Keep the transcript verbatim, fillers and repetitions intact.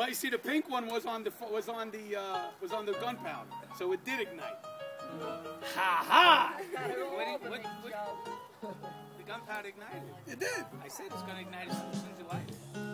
Well, you see, the pink one was on the was on the uh, was on the gunpowder, so it did ignite. Ha ha! What, what, what, the gunpowder ignited. It did. I said it's going to ignite as soon as you light it.